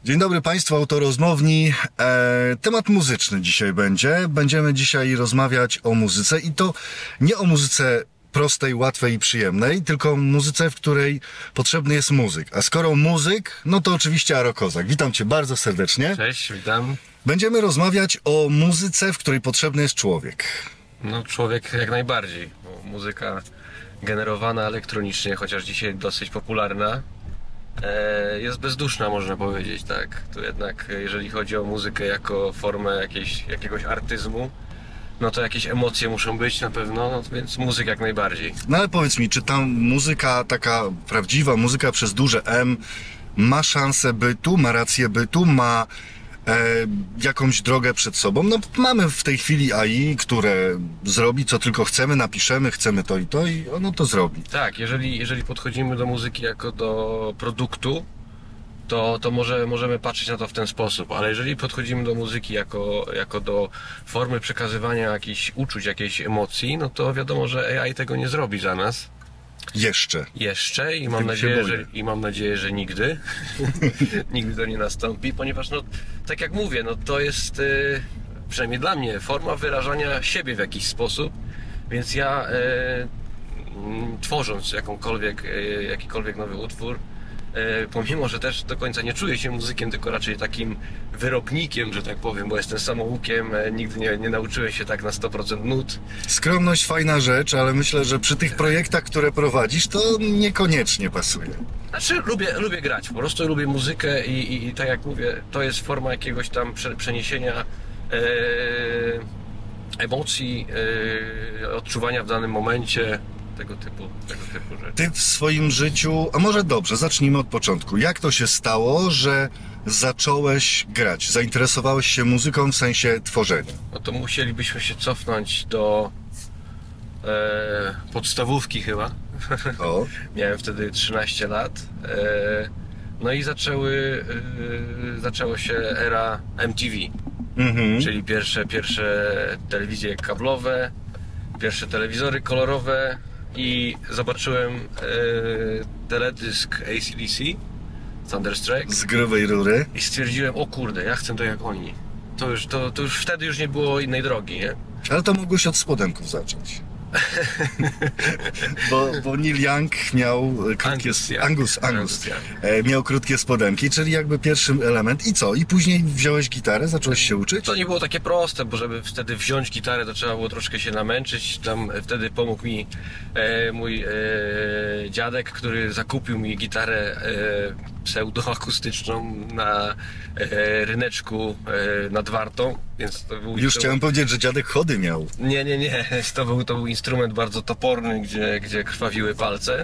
Dzień dobry Państwu, autorozmowni. Temat muzyczny dzisiaj będzie. Będziemy dzisiaj rozmawiać o muzyce i to nie o muzyce prostej, łatwej i przyjemnej, tylko muzyce, w której potrzebny jest muzyk. A skoro muzyk, no to oczywiście Aro Kozak. Witam Cię bardzo serdecznie. Cześć, witam. Będziemy rozmawiać o muzyce, w której potrzebny jest człowiek. No człowiek jak najbardziej, bo muzyka generowana elektronicznie, chociaż dzisiaj dosyć popularna, jest bezduszna, można powiedzieć, tak. To jednak jeżeli chodzi o muzykę jako formę jakiegoś artyzmu, no to jakieś emocje muszą być na pewno, no więc muzyk jak najbardziej. No ale powiedz mi, czy ta muzyka, taka prawdziwa muzyka przez duże M, ma szansę bytu, ma rację bytu, ma jakąś drogę przed sobą? No mamy w tej chwili AI, które zrobi co tylko chcemy, napiszemy, chcemy to i ono to zrobi. Tak, jeżeli podchodzimy do muzyki jako do produktu, to możemy patrzeć na to w ten sposób, ale jeżeli podchodzimy do muzyki jako do formy przekazywania jakichś uczuć, jakiejś emocji, no to wiadomo, że AI tego nie zrobi za nas. Jeszcze i mam nadzieję, że nigdy nigdy to nie nastąpi, ponieważ no, tak jak mówię, no to jest przynajmniej dla mnie forma wyrażania siebie w jakiś sposób, więc ja tworząc jakikolwiek nowy utwór, pomimo że też do końca nie czuję się muzykiem, tylko raczej takim wyrobnikiem, że tak powiem, bo jestem samoukiem, nigdy nie nauczyłem się tak na 100% nut. Skromność fajna rzecz, ale myślę, że przy tych projektach, które prowadzisz, to niekoniecznie pasuje. Znaczy lubię grać, po prostu lubię muzykę i tak jak mówię, to jest forma jakiegoś tam przeniesienia emocji, odczuwania w danym momencie. Tego typu rzeczy. Ty w swoim życiu, a może dobrze, zacznijmy od początku. Jak to się stało, że zacząłeś grać? Zainteresowałeś się muzyką w sensie tworzenia? No to musielibyśmy się cofnąć do podstawówki chyba. O. Miałem wtedy 13 lat. No i zaczęło się era MTV. Czyli pierwsze telewizje kablowe, pierwsze telewizory kolorowe. I zobaczyłem teledysk AC/DC, Thunderstruck. Z grubej rury. I stwierdziłem, o kurde, ja chcę to jak oni. To już wtedy już nie było innej drogi, nie? Ale to mogłeś od spodenków zacząć. bo Neil Young miał krótkie... Angus miał krótkie spodenki, czyli jakby pierwszy element. I co? I później wziąłeś gitarę, zacząłeś się uczyć? To nie było takie proste, bo żeby wtedy wziąć gitarę, to trzeba było troszkę się namęczyć. Tam wtedy pomógł mi mój dziadek, który zakupił mi gitarę pseudoakustyczną na ryneczku nad Wartą. Więc to był chciałem powiedzieć, że dziadek chody miał. Nie. To był instrument bardzo toporny, gdzie krwawiły palce.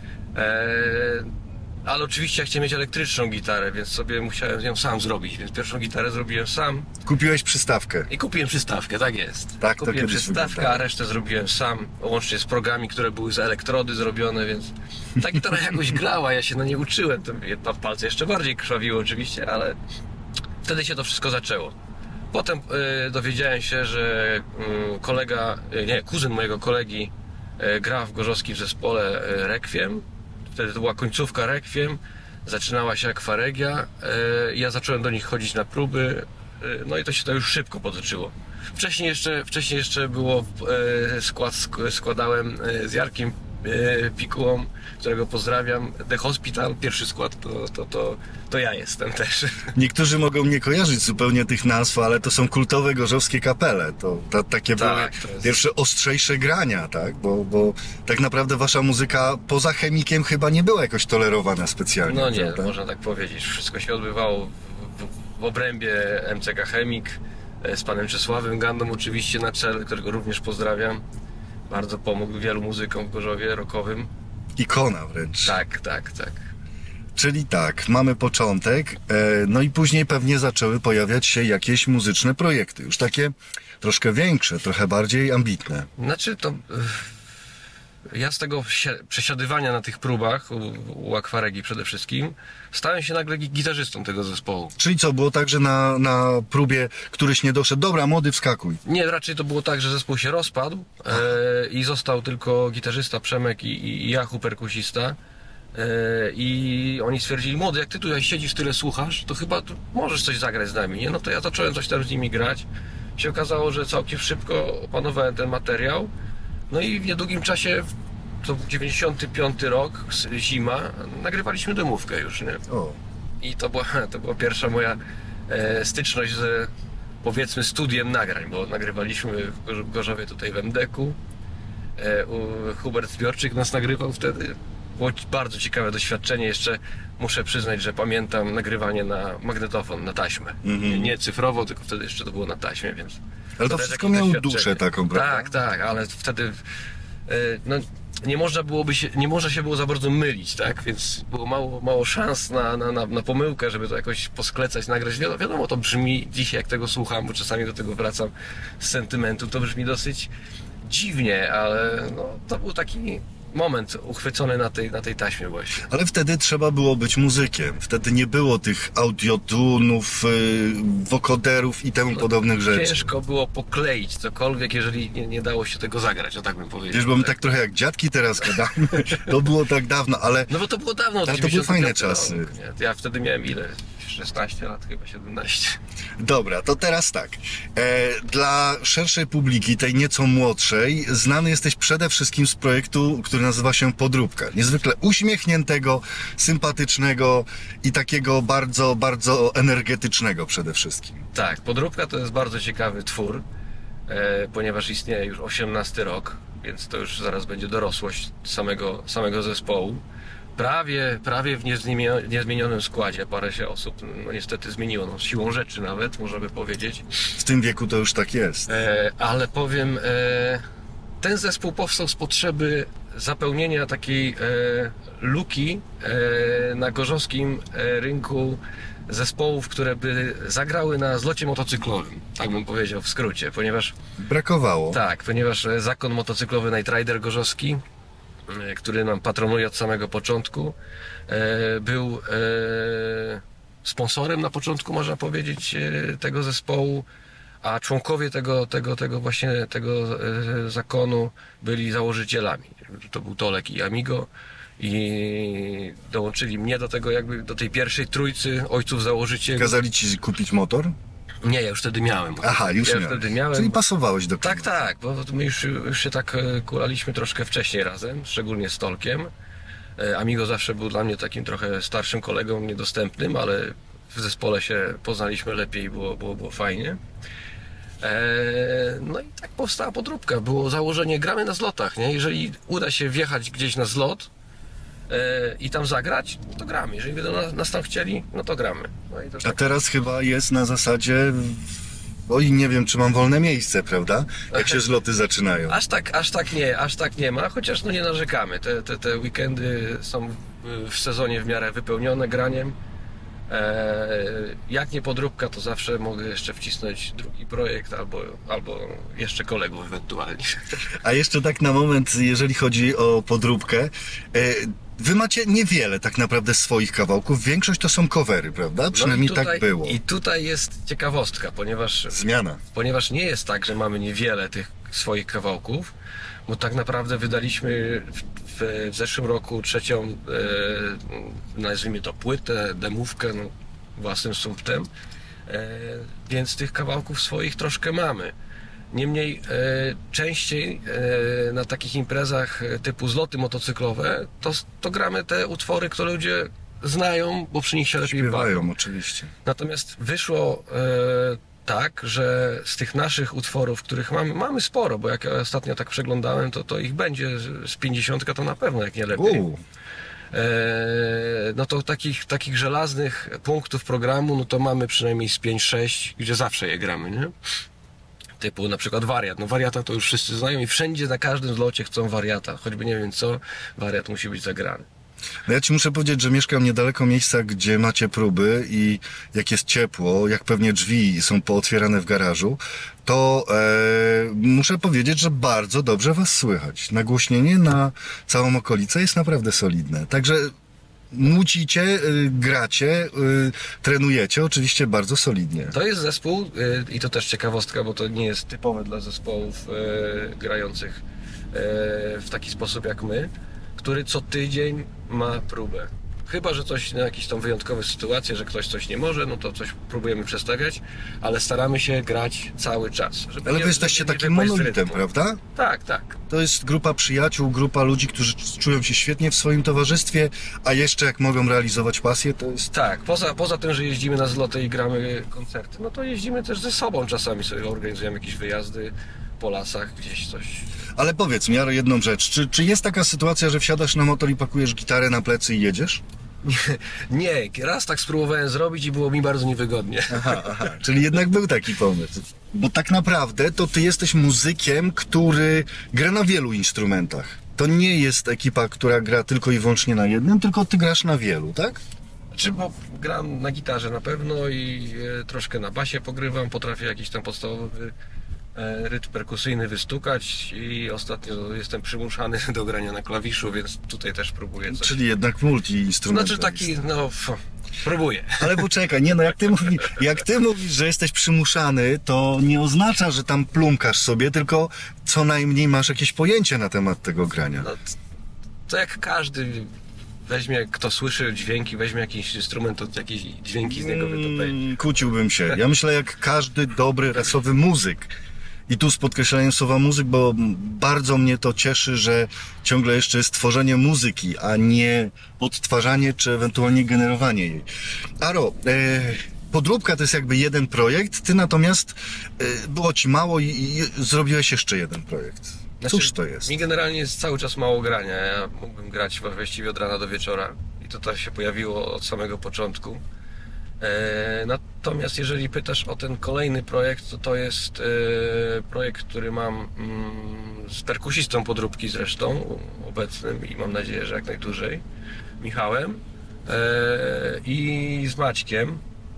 Ale oczywiście ja chciałem mieć elektryczną gitarę, więc sobie musiałem ją sam zrobić. Więc pierwszą gitarę zrobiłem sam. Kupiłeś przystawkę. I kupiłem przystawkę, tak jest. Tak, kupiłem przystawkę, a resztę zrobiłem sam. Łącznie z progami, które były z elektrody zrobione, więc ta gitara jakoś grała, ja się nie uczyłem. Palce jeszcze bardziej krwawiły oczywiście, ale wtedy się to wszystko zaczęło. Potem dowiedziałem się, że kuzyn mojego kolegi gra w gorzowskim zespole Requiem. Wtedy to była końcówka Requiem, zaczynała się Akwaregia. Ja zacząłem do nich chodzić na próby, no i to się już szybko potoczyło. Wcześniej jeszcze było składałem z Jarkiem Pikułą, którego pozdrawiam, The Hospital, pierwszy skład to ja jestem też. Niektórzy mogą nie kojarzyć zupełnie tych nazw, ale to są kultowe gorzowskie kapele. Takie były pierwsze ostrzejsze grania, tak? Bo tak naprawdę wasza muzyka poza Chemikiem chyba nie była jakoś tolerowana specjalnie. No nie, prawda? można tak powiedzieć. Wszystko się odbywało w obrębie MCK Chemik, z panem Czesławem Gandą oczywiście na czele, którego również pozdrawiam. Bardzo pomógł wielu muzykom w Gorzowie rockowym. Ikona wręcz. Tak. Czyli tak, mamy początek, no i później pewnie zaczęły pojawiać się jakieś muzyczne projekty, już takie troszkę większe, trochę bardziej ambitne. Znaczy to... Ja z tego przesiadywania na tych próbach, u Akwaregi przede wszystkim, stałem się nagle gitarzystą tego zespołu. Czyli co, było tak, że na próbie któryś nie doszedł, dobra młody wskakuj? Nie, raczej to było tak, że zespół się rozpadł i został tylko gitarzysta Przemek i ja, perkusista. I oni stwierdzili: młody, jak ty tutaj siedzisz, tyle słuchasz, to chyba tu możesz coś zagrać z nami, nie? No to ja zacząłem coś tam z nimi grać. Się okazało, że całkiem szybko opanowałem ten materiał. No i w niedługim czasie, to był 95 rok, zima, nagrywaliśmy demówkę już, nie? O. I to była pierwsza moja styczność z, powiedzmy, studiem nagrań, bo nagrywaliśmy w Gorzowie tutaj w MDK-u. Hubert Zbiorczyk nas nagrywał wtedy. Było bardzo ciekawe doświadczenie. Jeszcze muszę przyznać, że pamiętam nagrywanie na magnetofon, na taśmę. Nie cyfrowo, tylko wtedy jeszcze to było na taśmie, więc... Ale to wszystko miało duszę taką, prawda? Tak, ale wtedy no, nie można się było za bardzo mylić, tak? Więc było mało szans na pomyłkę, żeby to jakoś posklecać, nagrać. Wiadomo, to brzmi dzisiaj, jak tego słucham, bo czasami do tego wracam z sentymentu, to brzmi dosyć dziwnie, ale no, to był taki moment uchwycony na tej taśmie właśnie. Ale wtedy trzeba było być muzykiem. Wtedy nie było tych audiotunów, wokoderów i temu podobnych rzeczy. Ciężko było pokleić cokolwiek, jeżeli nie dało się tego zagrać, no tak bym powiedział. Wiesz, bo my tak trochę jak dziadki teraz gadamy. To było tak dawno, ale... No bo to było dawno. Ale to były fajne czasy. Ja wtedy miałem ile? 16 lat, chyba 17. Dobra, to teraz tak. Dla szerszej publiki, tej nieco młodszej, znany jesteś przede wszystkim z projektu, który nazywa się Podróbka. Niezwykle uśmiechniętego, sympatycznego i takiego bardzo, bardzo energetycznego przede wszystkim. Tak, Podróbka to jest bardzo ciekawy twór, ponieważ istnieje już 18 rok, więc to już zaraz będzie dorosłość samego zespołu. Prawie w niezmienionym składzie, parę się osób no niestety zmieniło, no, siłą rzeczy nawet, można by powiedzieć. W tym wieku to już tak jest. Ale powiem, ten zespół powstał z potrzeby zapełnienia takiej luki na gorzowskim rynku zespołów, które by zagrały na zlocie motocyklowym, tak bym powiedział w skrócie, ponieważ... Brakowało. Tak, ponieważ zakon motocyklowy Night Rider gorzowski, który nam patronuje od samego początku, był sponsorem na początku, można powiedzieć, tego zespołu, a członkowie tego zakonu byli założycielami. To był Tolek i Amigo i dołączyli mnie do tego, jakby do tej pierwszej trójcy ojców założycieli. Kazali ci kupić motor? Nie, ja już wtedy miałem. Aha, już wtedy miałem. Czyli pasowałeś do klimatu. Tak, bo my już się tak kulaliśmy troszkę wcześniej razem, szczególnie z Tolkiem. Amigo zawsze był dla mnie takim trochę starszym kolegą, niedostępnym, ale w zespole się poznaliśmy lepiej, było fajnie. No i tak powstała Podróbka. Było założenie, gramy na zlotach, nie? Jeżeli uda się wjechać gdzieś na zlot i tam zagrać, no to gramy. Jeżeli będą nas tam chcieli, no to gramy. No i to A tak. teraz chyba jest na zasadzie... Oj, nie wiem, czy mam wolne miejsce, prawda? Jak się zloty zaczynają. Aż tak nie ma, chociaż no nie narzekamy. Te weekendy są w sezonie w miarę wypełnione graniem. Jak nie Podróbka, to zawsze mogę jeszcze wcisnąć drugi projekt albo jeszcze kolegów ewentualnie. A jeszcze tak na moment, jeżeli chodzi o Podróbkę, wy macie niewiele tak naprawdę swoich kawałków, większość to są covery, prawda? Przynajmniej no tak było. I tutaj jest ciekawostka, ponieważ nie jest tak, że mamy niewiele tych swoich kawałków, bo tak naprawdę wydaliśmy w zeszłym roku trzecią, nazwijmy to płytę, demówkę, no, własnym sumptem, więc tych kawałków swoich troszkę mamy. Niemniej częściej na takich imprezach typu zloty motocyklowe to gramy te utwory, które ludzie znają, bo przy nich się lepiej bawią. Oczywiście. Natomiast wyszło tak, że z tych naszych utworów, których mamy sporo, bo jak ja ostatnio tak przeglądałem, to ich będzie z 50 to na pewno, jak nie lepiej. No to takich żelaznych punktów programu, no to mamy przynajmniej z 5-6, gdzie zawsze je gramy, nie? Typu na przykład Wariat. No Wariata to już wszyscy znają i wszędzie na każdym zlocie chcą Wariata. Choćby nie wiem co, Wariat musi być zagrany. No ja ci muszę powiedzieć, że mieszkam niedaleko miejsca, gdzie macie próby i jak jest ciepło, jak pewnie drzwi są pootwierane w garażu, to muszę powiedzieć, że bardzo dobrze was słychać. Nagłośnienie na całą okolicę jest naprawdę solidne. Także nucicie, gracie, trenujecie oczywiście bardzo solidnie. To jest zespół i to też ciekawostka, bo to nie jest typowe dla zespołów grających w taki sposób jak my, który co tydzień ma próbę. Chyba że coś, jakieś tam wyjątkowe sytuacje, że ktoś coś nie może, no to coś próbujemy przestawiać, ale staramy się grać cały czas. Ale wy jesteście takim monolitem, prawda? Tak, tak. To jest grupa przyjaciół, grupa ludzi, którzy czują się świetnie w swoim towarzystwie, a jeszcze jak mogą realizować pasję, to jest... Tak, poza tym, że jeździmy na zloty i gramy koncerty, no to jeździmy też ze sobą czasami, sobie organizujemy jakieś wyjazdy po lasach, gdzieś coś. Ale powiedz mi, Jaro, jedną rzecz. Czy jest taka sytuacja, że wsiadasz na motor i pakujesz gitarę na plecy i jedziesz? Nie, raz tak spróbowałem zrobić i było mi bardzo niewygodnie. Aha, czyli jednak był taki pomysł. Bo tak naprawdę to ty jesteś muzykiem, który gra na wielu instrumentach. To nie jest ekipa, która gra tylko i wyłącznie na jednym, tylko ty grasz na wielu, tak? Znaczy, bo gram na gitarze na pewno i troszkę na basie pogrywam, potrafię jakiś tam podstawowy rytm perkusyjny wystukać i ostatnio jestem przymuszany do grania na klawiszu, więc tutaj też próbuję coś. Czyli jednak multi-instrumentalista. Znaczy taki, no, próbuję. Ale poczekaj, nie no, jak ty mówisz, że jesteś przymuszany, to nie oznacza, że tam plumkasz sobie, tylko co najmniej masz jakieś pojęcie na temat tego grania. No, to jak każdy weźmie, kto słyszy dźwięki, weźmie jakiś instrument, to jakieś dźwięki z niego wytopuje. Kłóciłbym się. Ja myślę, jak każdy dobry, rasowy muzyk. I tu z podkreśleniem słowa muzyk, bo bardzo mnie to cieszy, że ciągle jeszcze jest tworzenie muzyki, a nie odtwarzanie czy ewentualnie generowanie jej. Aro, Podróbka to jest jakby jeden projekt, ty natomiast było ci mało i zrobiłeś jeszcze jeden projekt. Cóż to jest? Mi generalnie jest cały czas mało grania. Ja mógłbym grać właściwie od rana do wieczora i to tak się pojawiło od samego początku. Natomiast jeżeli pytasz o ten kolejny projekt, to jest projekt, który mam z perkusistą Podróbki zresztą, obecnym i mam nadzieję, że jak najdłużej, Michałem i z Maćkiem.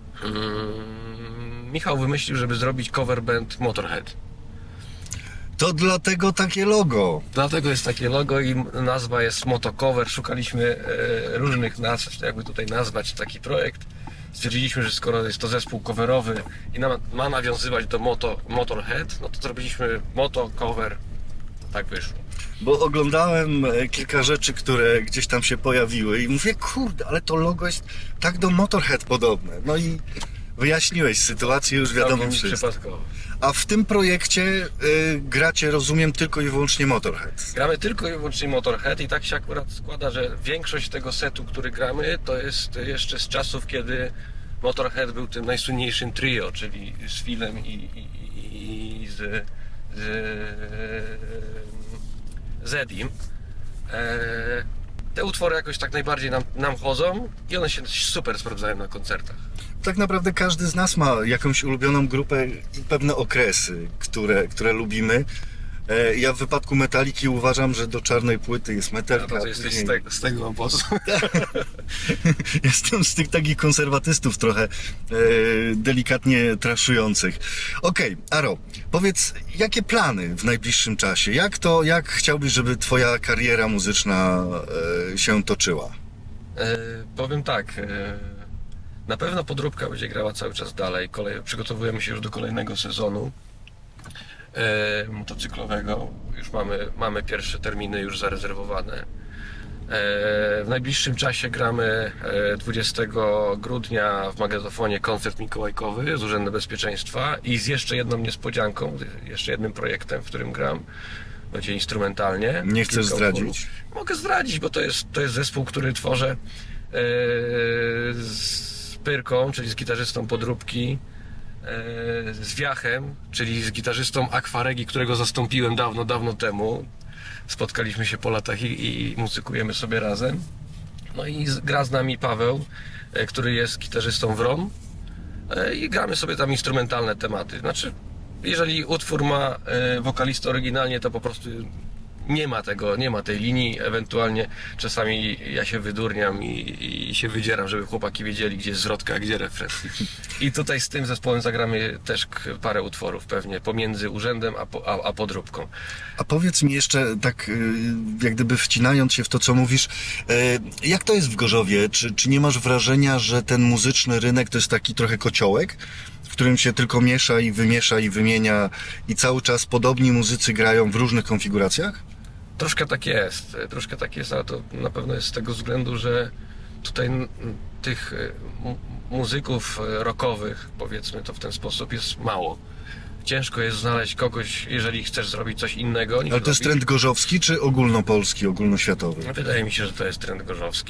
Michał wymyślił, żeby zrobić cover band Motorhead. To dlatego takie logo. Dlatego jest takie logo i nazwa jest Motocover. Szukaliśmy różnych nazw, jakby tutaj nazwać taki projekt. Stwierdziliśmy, że skoro jest to zespół coverowy i ma nawiązywać do Motorhead, no to zrobiliśmy Motocover. Tak wyszło. Bo oglądałem kilka rzeczy, które gdzieś tam się pojawiły i mówię, kurde, ale to logo jest tak do Motorhead podobne. No i wyjaśniłeś sytuację, już wiadomo wszystko. A w tym projekcie gracie, rozumiem, tylko i wyłącznie Motorhead. Gramy tylko i wyłącznie Motorhead i tak się akurat składa, że większość tego setu, który gramy, to jest jeszcze z czasów, kiedy Motorhead był tym najsłynniejszym trio, czyli z Philem i z Edim. Te utwory jakoś tak najbardziej nam chodzą i one się super sprawdzają na koncertach. Tak naprawdę każdy z nas ma jakąś ulubioną grupę i pewne okresy, które lubimy. Ja w wypadku Metaliki uważam, że do czarnej płyty jest Metallica. No to jesteś z tego obozu. Jestem z tych takich konserwatystów trochę delikatnie traszujących. Okej, Aro, powiedz, jakie plany w najbliższym czasie? Jak chciałbyś, żeby twoja kariera muzyczna się toczyła? Powiem tak, na pewno Podróbka będzie grała cały czas dalej. Przygotowujemy się już do kolejnego sezonu motocyklowego. Już mamy pierwsze terminy już zarezerwowane. W najbliższym czasie gramy 20 grudnia w Magnetofonie koncert mikołajkowy z Urzędu Bezpieczeństwa i z jeszcze jedną niespodzianką, jeszcze jednym projektem, w którym gram. Będzie instrumentalnie. Nie chcesz zdradzić? Mogę zdradzić, bo to jest zespół, który tworzę z Pyrką, czyli z gitarzystą Podróbki, z Wiachem, czyli z gitarzystą Akwaregi, którego zastąpiłem dawno temu. Spotkaliśmy się po latach i muzykujemy sobie razem. No i gra z nami Paweł, który jest gitarzystą Wron i gramy sobie tam instrumentalne tematy. Znaczy, jeżeli utwór ma wokalistę oryginalnie, to po prostu nie ma tej linii, ewentualnie czasami ja się wydurniam i się wydzieram, żeby chłopaki wiedzieli, gdzie jest zwrotka, a gdzie refren. I tutaj z tym zespołem zagramy też parę utworów pewnie pomiędzy Urzędem a Podróbką. A powiedz mi jeszcze tak, jak gdyby wcinając się w to, co mówisz, jak to jest w Gorzowie? Czy nie masz wrażenia, że ten muzyczny rynek to jest taki trochę kociołek, w którym się tylko miesza i wymienia i cały czas podobni muzycy grają w różnych konfiguracjach? Troszkę tak jest, ale to na pewno jest z tego względu, że tutaj tych muzyków rockowych, powiedzmy to w ten sposób, jest mało. Ciężko jest znaleźć kogoś, jeżeli chcesz zrobić coś innego. Ale to jest trend gorzowski, czy ogólnopolski, ogólnoświatowy? Wydaje mi się, że to jest trend gorzowski.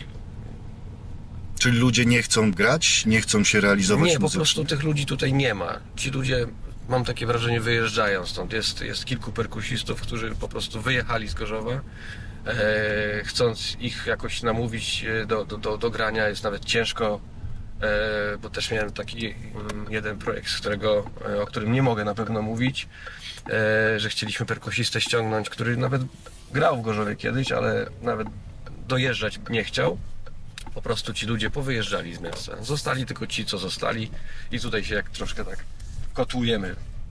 Czyli ludzie nie chcą grać, nie chcą się realizować Nie, po muzycznie? prostu tych ludzi tutaj nie ma. Ci ludzie, mam takie wrażenie, wyjeżdżają stąd. Jest kilku perkusistów, którzy po prostu wyjechali z Gorzowa. Chcąc ich jakoś namówić do grania jest nawet ciężko, bo też miałem taki jeden projekt, o którym nie mogę na pewno mówić, że chcieliśmy perkusistę ściągnąć, który nawet grał w Gorzowie kiedyś, ale nawet dojeżdżać nie chciał. Po prostu ci ludzie powyjeżdżali z miasta. Zostali tylko ci, co zostali i tutaj się jak troszkę tak kotłujemy.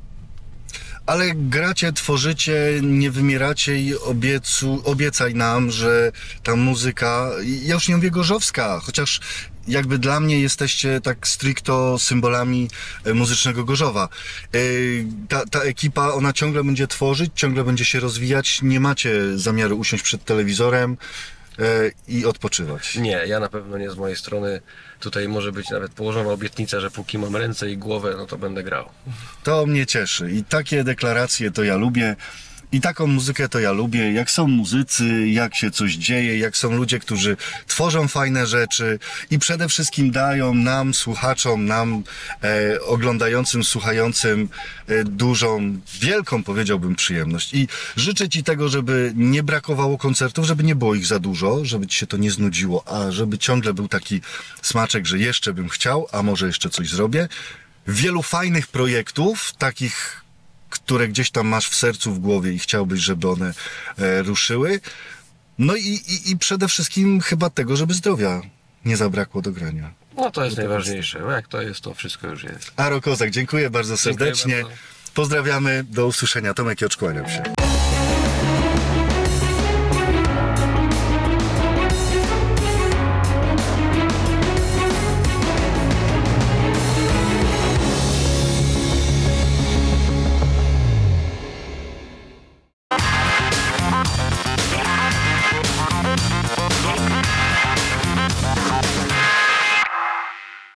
Ale gracie, tworzycie, nie wymieracie i obiecaj nam, że ta muzyka, ja już nie mówię gorzowska, chociaż jakby dla mnie jesteście tak stricto symbolami muzycznego Gorzowa. Ta ekipa, ona ciągle będzie tworzyć, ciągle będzie się rozwijać, nie macie zamiaru usiąść przed telewizorem i odpoczywać. Nie, ja na pewno nie z mojej strony. Tutaj może być nawet położona obietnica, że póki mam ręce i głowę, no to będę grał. To mnie cieszy i takie deklaracje to ja lubię. I taką muzykę to ja lubię, jak są muzycy, jak się coś dzieje, jak są ludzie, którzy tworzą fajne rzeczy i przede wszystkim dają nam, słuchaczom, nam oglądającym, słuchającym dużą, wielką, powiedziałbym, przyjemność. I życzę Ci tego, żeby nie brakowało koncertów, żeby nie było ich za dużo, żeby Ci się to nie znudziło, a żeby ciągle był taki smaczek, że jeszcze bym chciał, a może jeszcze coś zrobię. Wielu fajnych projektów, takich, które gdzieś tam masz w sercu, w głowie i chciałbyś, żeby one ruszyły. No i przede wszystkim chyba tego, żeby zdrowia nie zabrakło do grania. No to jest najważniejsze. No jak to jest, to wszystko już jest. Aro Kozak, dziękuję bardzo serdecznie. Dziękuję bardzo. Pozdrawiamy, do usłyszenia. Tomek Jocz, kłaniam się.